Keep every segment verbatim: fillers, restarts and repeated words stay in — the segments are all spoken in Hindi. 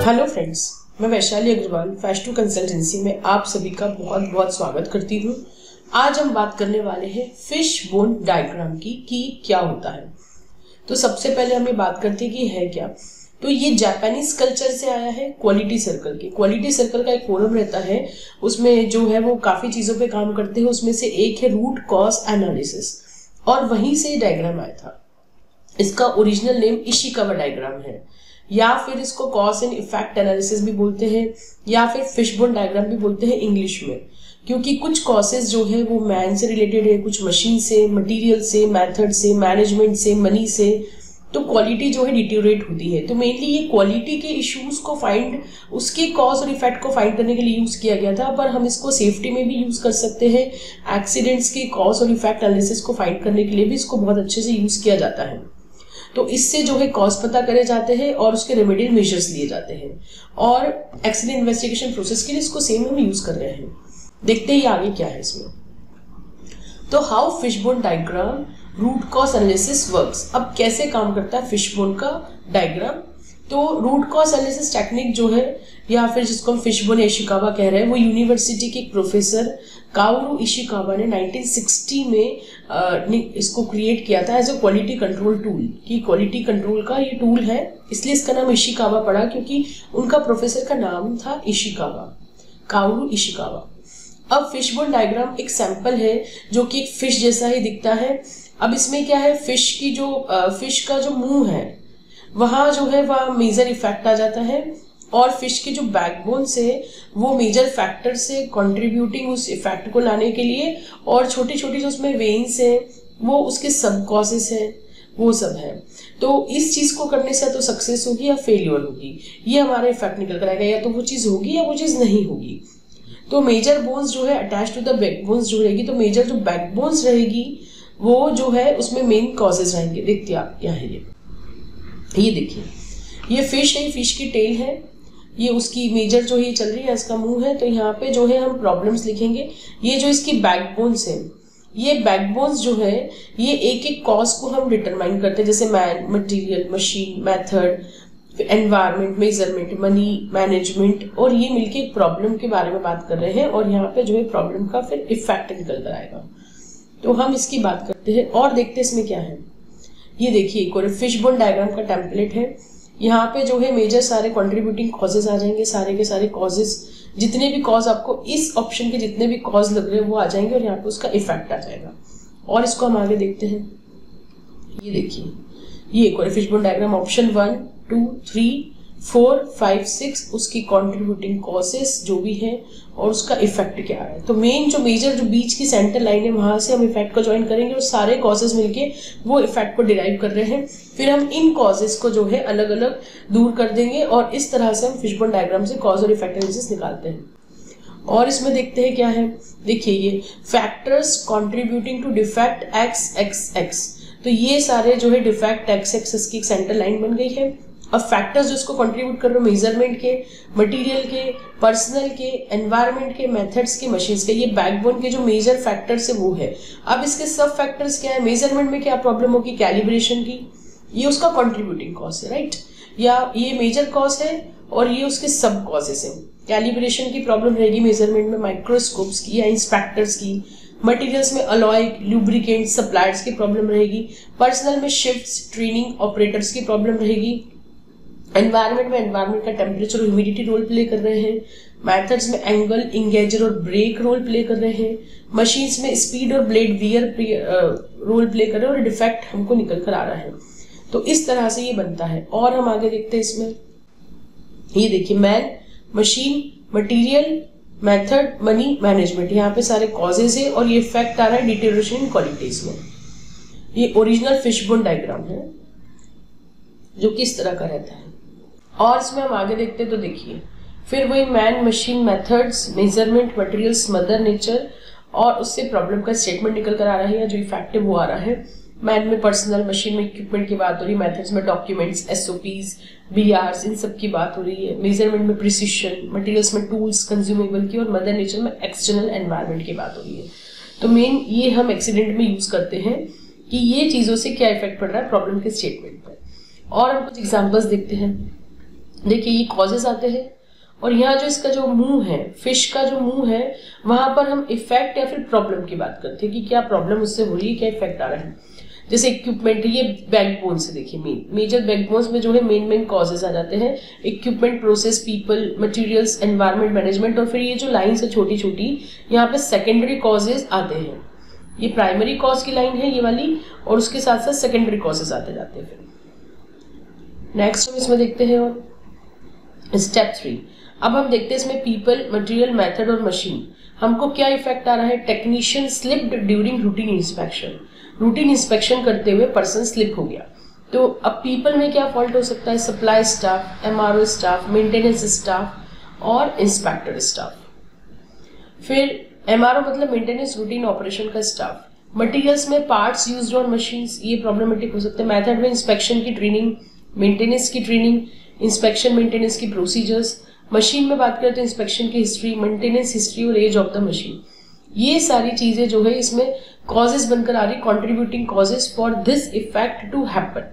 हेलो फ्रेंड्स, मैं वैशाली अग्रवाल फैश टू कंसल्टेंसी में आप सभी का बहुत बहुत स्वागत करती हूँ। आज हम बात करने वाले हैं फिश बोन डायग्राम की कि क्या होता है। तो सबसे पहले हम ये बात करते हैं कि है क्या। तो ये जापानीज कल्चर से आया है, क्वालिटी सर्कल के। क्वालिटी सर्कल का एक फोरम रहता है, उसमें जो है वो काफी चीजों पे काम करते हैं। उसमें से एक है रूट कॉज एनालिसिस, और वहीं से डायग्राम आया था। इसका ओरिजिनल नेम इशिकावा डायग्राम है, या फिर इसको कॉज एंड इफेक्ट एनालिसिस भी बोलते हैं, या फिर फिशबोन डायग्राम भी बोलते हैं इंग्लिश में। क्योंकि कुछ कॉसेज जो है वो मैन से रिलेटेड है, कुछ मशीन से, मटेरियल से, मेथड से, मैनेजमेंट से, मनी से। तो क्वालिटी जो है डिटेरियोरेट होती है। तो मेनली ये क्वालिटी के इश्यूज को फाइंड, उसके कॉज और इफेक्ट को फाइंड करने के लिए यूज किया गया था। पर हम इसको सेफ्टी में भी यूज कर सकते हैं। एक्सीडेंट्स के कॉज और इफेक्ट एनालिसिस को फाइंड करने के लिए भी इसको बहुत अच्छे से यूज किया जाता है। तो इससे जो है कॉज पता करे जाते हैं और उसके रेमेडियल मेजर्स लिए जाते हैं। और एक्सीडेंट इन्वेस्टिगेशन प्रोसेस के लिए इसको सेम हम यूज कर रहे हैं। देखते ही आगे क्या है इसमें। तो how fishbone diagram root cause analysis works. अब कैसे काम करता है फिशबोन का डायग्राम। तो रूट कॉज एनालिसिस टेक्निक जो है, या फिर जिसको हम फिशबोन इशिकावा कह रहे हैं, वो यूनिवर्सिटी के एक प्रोफेसर काओरू इशिकावा ने नाइनटीन सिक्सटी में इसको क्रिएट किया था as a quality control tool. कि क्वालिटी कंट्रोल का ये टूल है, इसलिए इसका नाम इशिकावा पड़ा, क्योंकि उनका प्रोफेसर का नाम था इशिकावा, काओरू इशिकावा। अब फिशबोन डायग्राम एक सैंपल है जो कि एक फिश जैसा ही दिखता है। अब इसमें क्या है, फिश की जो फिश का जो मुंह है वहां जो है वह मेजर इफेक्ट आ जाता है, और फिश के जो बैकबोन से वो मेजर फैक्टर से कंट्रीब्यूटिंग उस इफेक्ट को लाने के लिए, और छोटी छोटी जो उसमें वेन्स है वो उसके सब कॉजेस है, वो सब है। तो इस चीज को करने से तो सक्सेस होगी या फेलियर होगी, ये हमारा इफेक्ट निकल कर आएगा। या तो वो चीज होगी या वो चीज नहीं होगी। तो मेजर बोन्स जो है अटैच टू द बैकबोन्स जो रहेगी, तो मेजर जो बैकबोन्स रहेगी वो जो है उसमें मेन कॉजेज रहेंगे। देखते आप क्या है ये ये देखिए, ये फिश है, फिश की टेल है, ये उसकी मेजर जो ये चल रही है, इसका मुंह है। तो यहाँ पे जो है हम प्रॉब्लम्स लिखेंगे। ये जो इसकी बैकबोन्स है, ये बैकबोन्स जो है ये एक एक कॉज को हम डिटरमाइन करते हैं, जैसे man, material, machine, method, environment, measurement, money, management, और ये मिलके एक प्रॉब्लम के बारे में बात कर रहे हैं। और यहाँ पे जो है प्रॉब्लम का फिर इफेक्ट निकल कर आएगा। तो हम इसकी बात करते हैं और देखते हैं इसमें क्या है। ये देखिए एक और फिशबोन डायग्राम का टेम्पलेट है। यहाँ पे जो है मेजर सारे कंट्रीब्यूटिंग कॉजेज आ जाएंगे, सारे के सारे कॉजेज, जितने भी कॉज आपको इस ऑप्शन के जितने भी कॉज लग रहे हैं वो आ जाएंगे, और यहाँ पे उसका इफेक्ट आ जाएगा। और इसको हम आगे देखते हैं। ये देखिए, ये एक और fishbone diagram, option one, two, three, four, five, six, उसकी कंट्रीब्यूटिंग कॉजेस जो भी है और उसका इफेक्ट क्या है। तो मेन जो मेजर जो बीच की सेंटर लाइन है वहां से हम इफेक्ट को ज्वाइन करेंगे, और सारे कॉजेस मिलके वो इफेक्ट को डिराइव कर रहे हैं। फिर हम इन कॉजेस को जो है अलग अलग दूर कर देंगे, और इस तरह से हम फिशबोन डायग्राम से कॉज और इफेक्ट एनालिसिस निकालते हैं। और इसमें देखते हैं क्या है। देखिए ये factors contributing to defect X X X. तो ये सारे जो है डिफेक्ट एक्स एक्स की एक सेंटर लाइन बन गई है। अब फैक्टर्स जो इसको कंट्रीब्यूट कर रहे हो, मेजरमेंट के, मटेरियल के, पर्सनल के, एनवायरमेंट के, मेथड्स के, मशीन्स के, ये बैकबोन के जो मेजर फैक्टर्स है वो है। अब इसके सब फैक्टर्स क्या है, मेजरमेंट में क्या प्रॉब्लम होगी, कैलिब्रेशन की, ये उसका कंट्रीब्यूटिंग कॉज है, राइट। या ये मेजर कॉज है और ये उसके सब कॉजेस है। कैलिब्रेशन की प्रॉब्लम रहेगी मेजरमेंट में, माइक्रोस्कोप्स की या इंस्पेक्टर्स की। मटेरियल्स में अलॉय, लुब्रिकेंट, सप्लायर्स की प्रॉब्लम रहेगी। पर्सनल में शिफ्ट्स, ट्रेनिंग, ऑपरेटर्स की प्रॉब्लम रहेगी। एनवायरमेंट में एनवायरमेंट का टेम्परेचर और ह्यूमिडिटी रोल प्ले कर रहे हैं। मेथड्स में एंगल, इंगेजर और ब्रेक रोल प्ले कर रहे हैं। मशीन्स में स्पीड और ब्लेड वियर रोल प्ले कर रहे हैं, और डिफेक्ट हमको निकल कर आ रहा है। तो इस तरह से ये बनता है। और हम आगे देखते हैं इसमें। ये देखिए, man, machine, material, method, money, management, यहाँ पे सारे कॉजेज है, और ये इफेक्ट आ रहा है डिटेरियोरेशन इन क्वालिटीज में। ये ओरिजिनल फिशबोन डायग्राम है जो किस तरह का रहता है। और इसमें हम आगे देखते हैं। तो देखिए फिर वही man, machine, methods, measurement, materials, mother nature, और उससे प्रॉब्लम का स्टेटमेंट निकल कर आ रहा है, या जो इफेक्ट है वो आ रहा है। मैन में पर्सनल, मशीन में इक्विपमेंट की बात हो रही है, मेथड्स में डॉक्यूमेंट्स, एसओपीज, बीआरस, इन सब की बात हो रही है। मेजरमेंट में प्रिसिशन, मटेरियल्स में टूल्स, कंज्यूमेबल की, और मदर नेचर में एक्सटर्नल एनवायरनमेंट की बात हो रही है। तो मेन ये हम एक्सीडेंट में यूज करते हैं कि ये चीजों से क्या इफेक्ट पड़ रहा है प्रॉब्लम के स्टेटमेंट पर। और हम कुछ एग्जांपल्स देखते हैं। देखिए ये कॉजेज आते हैं, और यहाँ जो इसका जो मुंह है, फिश का जो मुंह है, वहां पर हम इफेक्ट या फिर प्रॉब्लम की बात करते हैं कि क्या प्रॉब्लम उससे हो रही है, क्या इफेक्ट आ रहा है। जैसे इक्विपमेंट, ये बैकबोन से देखिए मेन मेजर बैकबोन्स में जो है मेन मेन कॉजेज आ जाते हैं, equipment, process, people, materials, environment, management, और फिर ये जो लाइन है छोटी छोटी, यहाँ पे सेकेंडरी कॉजेज आते हैं। ये प्राइमरी कॉज की लाइन है ये वाली, और उसके साथ साथ सेकेंडरी कॉजेज आते जाते हैं। फिर नेक्स्ट हम इसमें देखते हैं और स्टेप थ्री। अब हम देखते हैं इसमें पीपल, मटेरियल, मेथड और मशीन, हमको क्या इफेक्ट आ रहा है। Technician slipped during routine inspection, routine inspection करते हुए पर्सन स्लिप हो गया। तो अब पीपल में क्या फॉल्ट हो सकता है, supply staff, MRO staff, maintenance staff और इंस्पेक्टर स्टाफ। फिर एमआरओ मतलब मेंटेनेंस रूटीन ऑपरेशन का स्टाफ। मटेरियल्स में पार्ट्स यूज्ड ऑन मशीन्स, ये प्रॉब्लमेटिक हो सकते हैं। मेथड में इंस्पेक्शन की ट्रेनिंग, मेंटेनेंस की ट्रेनिंग, इंस्पेक्शन मेंटेनेंस की प्रोसीजर्स। मशीन में बात करें तो इंस्पेक्शन की हिस्ट्री, मेंटेनेंस हिस्ट्री और एज ऑफ द मशीन। ये सारी चीजें जो है इसमें कॉजेज बनकर आ रही, contributing causes for this effect to happen.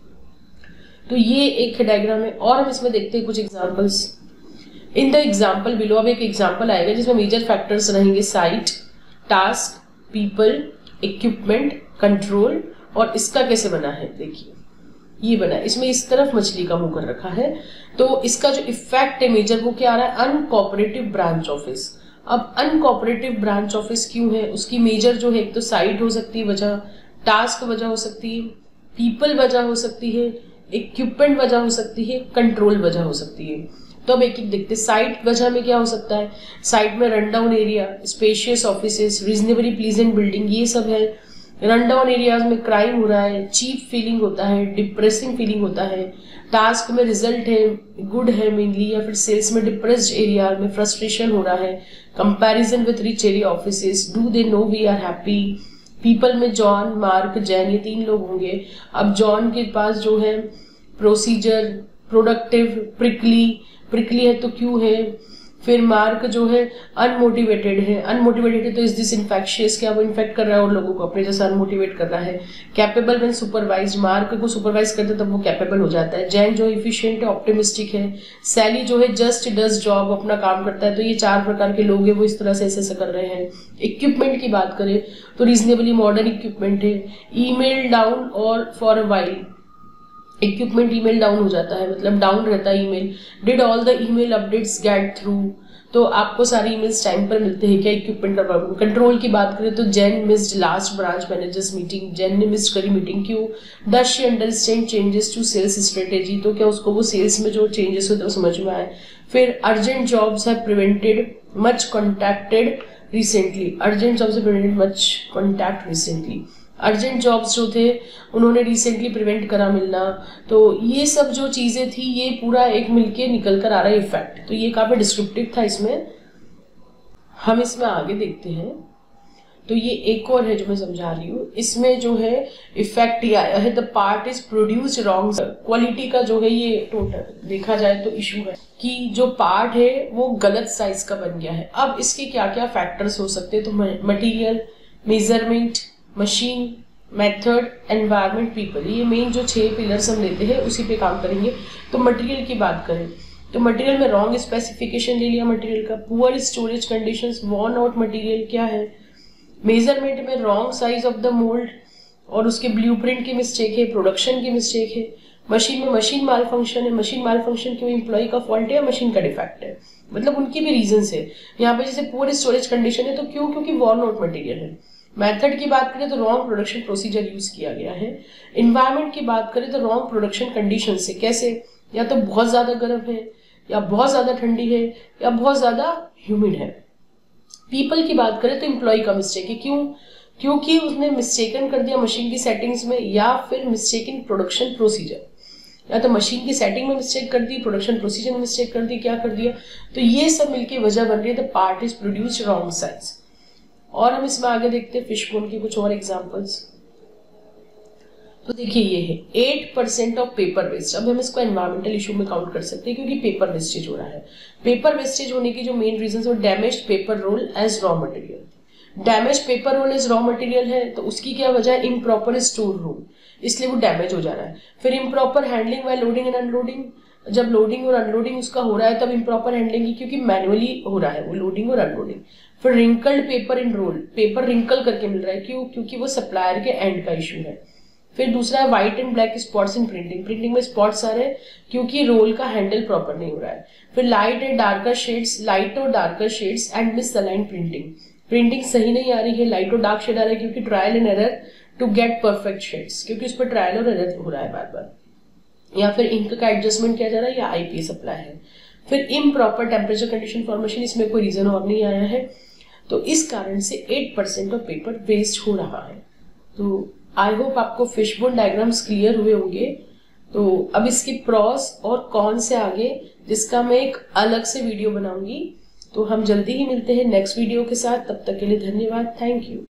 तो ये एक डायग्राम है, और हम इसमें देखते हैं कुछ examples. In the example below, अब एक एग्जांपल आएगा जिसमें मेजर फैक्टर्स रहेंगे site, task, people, equipment, control, और इसका कैसे बना है देखिए ये बना है। इसमें इस तरफ मछली का मुंह कर रखा है, तो इसका जो इफेक्ट है मेजर वो क्या आ रहा है, अनकोऑपरेटिव ब्रांच ऑफिस। अब अनकोऑपरेटिव ब्रांच ऑफिस क्यों है, उसकी मेजर जो है, एक तो साइट हो सकती है वजह, टास्क वजह हो सकती है, पीपल वजह हो सकती है, इक्विपमेंट वजह हो सकती है, कंट्रोल वजह हो सकती है। तो अब एक एक देखते हैं। साइट वजह में क्या हो सकता है, साइट में run down area, spacious offices, reasonably pleasant building, ये सब है। रन डाउन एरियाज में क्राइम हो रहा है, चीप फीलिंग होता है, डिप्रेसिंग फीलिंग होता है। टास्क में रिजल्ट है, गुड है मेनली, या फिर सेल्स में डिप्रेस्ड एरिया में फ्रस्ट्रेशन हो रहा है। Comparison with rich area offices, do they know we are happy. People में जॉन, मार्क, जैन, ये तीन लोग होंगे। अब जॉन के पास जो है प्रोसीजर, प्रोडक्टिव, प्रिकली, प्रिकली है तो क्यों है। फिर मार्क जो है अनमोटिवेटेड है, अनमोटिवेटेड है तो इज दिस इन्फेक्शियस, क्या वो इन्फेक्ट कर रहा है और लोगों को अपने जैसा अनमोटिवेट कर रहा है। कैपेबल व्हेन सुपरवाइज, मार्क को सुपरवाइज करते तब वो कैपेबल हो जाता है। जैन जो इफिशिएंट है, ऑप्टिमिस्टिक है। सैली जो है जस्ट डज जॉब, अपना काम करता है। तो ये चार प्रकार के लोग हैं, वो इस तरह से ऐसे ऐसे कर रहे हैं। इक्विपमेंट की बात करें तो रीजनेबली मॉडर्न इक्विपमेंट है। ईमेल डाउन और for a while, equipment email down हो जाता है, मतलब डाउन रहता है email. Did all the email updates get through, तो आपको सारे ईमेल्स टाइम पर मिलते हैं क्या, इक्विपमेंट का प्रॉब्लम। कंट्रोल की बात करें तो Jane missed last branch managers meeting, Jane ने मिस्ड करी मीटिंग, क्यों। Does she understand changes to sales strategy, तो क्या उसको वो सेल्स में जो चेंजेस होते हैं वो समझ में आए। फिर urgent jobs have prevented much contacted recently, urgent jobs have prevented much contact recently. Urgent jobs जो थे उन्होंने रिसेंटली प्रिवेंट करा मिलना। तो ये सब जो चीजें थी ये पूरा एक मिलके निकल कर आ रहा है इफेक्ट। तो ये काफी डिस्क्रिप्टिव था इसमें। हम इसमें आगे देखते हैं तो ये एक और है जो मैं समझा रही हूँ। इसमें जो है इफेक्ट ये आया है, the part is produced wrong. Quality का जो है ये टोटल देखा जाए तो इशू है कि जो पार्ट है वो गलत साइज का बन गया है। अब इसके क्या क्या फैक्टर्स हो सकते हैं, तो material, measurement, machine, method, environment, people, ये मेन जो छह पिलर्स हम लेते हैं उसी पे काम करेंगे। तो मटेरियल की बात करें तो मटेरियल में रॉन्ग स्पेसिफिकेशन ले लिया मटेरियल का, poor storage conditions, worn out material क्या है। मेजरमेंट में wrong size of the mold और उसके ब्लूप्रिंट की मिस्टेक है, प्रोडक्शन की मिस्टेक है। मशीन में मशीन माल फंक्शन है, मशीन माल फंक्शन क्यों, एम्प्लॉय का फॉल्ट है या मशीन का डिफेक्ट है, मतलब उनकी भी रीजन है। यहाँ पे जैसे पुअर स्टोरेज कंडीशन है तो क्यों, क्योंकि वॉर्न आउट मटेरियल है। मेथड की बात करें तो रॉन्ग प्रोडक्शन प्रोसीजर यूज किया गया है। इन्वायरमेंट की बात करें तो रॉन्ग प्रोडक्शन कंडीशन से, कैसे, या तो बहुत ज्यादा गर्म है, या बहुत ज्यादा ठंडी है, या बहुत ज्यादा ह्यूमिड है। पीपल की बात करें तो एम्प्लॉय का मिस्टेक है, क्यों, क्योंकि उसने मिस्टेकन कर दिया मशीन की सेटिंग्स में, या फिर मिस्टेक इन प्रोडक्शन प्रोसीजर, या तो मशीन की सेटिंग में मिस्टेक कर दी, प्रोडक्शन प्रोसीजर में मिस्टेक कर दी, क्या कर दिया। तो ये सब मिलके वजह बन रही है the part is produced wrong size. और हम इसमें आगे देखते हैं फिश बोन की कुछ और एग्जांपल्स। तो देखिए ये है eight percent of paper waste. अब हम इसको एनवायरमेंटल इशू में काउंट कर सकते हैं क्योंकि पेपर वेस्टेज हो रहा है। पेपर वेस्टेज होने की जो मेन रीजन है damaged paper roll as raw material. Damage paper roll as raw material है तो उसकी क्या वजह है, इम्प्रॉपर स्टोर रूम, इसलिए वो डैमेज हो जा रहा है। फिर improper handling while loading and unloading, जब लोडिंग और अनलोडिंग उसका हो रहा है तब इम्प्रॉपर हैंडलिंग, क्योंकि मैनुअली हो रहा है वो लोडिंग और अनलोडिंग। फिर wrinkled paper in roll, paper wrinkle करके मिल रहा है, क्यों? क्योंकि वो सप्लायर के एंड का इशू है। फिर दूसरा है white and black spots in printing, printing में स्पॉट्स आ रहे हैं क्योंकि रोल का हैंडल प्रॉपर नहीं हो रहा है। फिर light and darker shades, light और darker shades and misaligned printing, printing सही नहीं आ रही है, लाइट और डार्क शेड आ रहा है क्योंकि trial and error to get perfect shades, क्योंकि उस पर ट्रायल और एरर हो रहा है बार बार। या फिर इंक का एडजस्टमेंट किया जा रहा है, या आईपीएस अप्लाई है। फिर इम्प्रॉपर टेम्परेचर कंडीशन फॉर्मेशन, इसमें कोई रीजन और नहीं आया है, तो इस कारण से eight percent of paper waste हो रहा है। तो आई होप आपको फिशबोन डायग्राम्स क्लियर हुए होंगे। तो अब इसकी प्रॉस और कौन से आगे, जिसका मैं एक अलग से वीडियो बनाऊंगी। तो हम जल्दी ही मिलते हैं नेक्स्ट वीडियो के साथ, तब तक के लिए धन्यवाद, थैंक यू।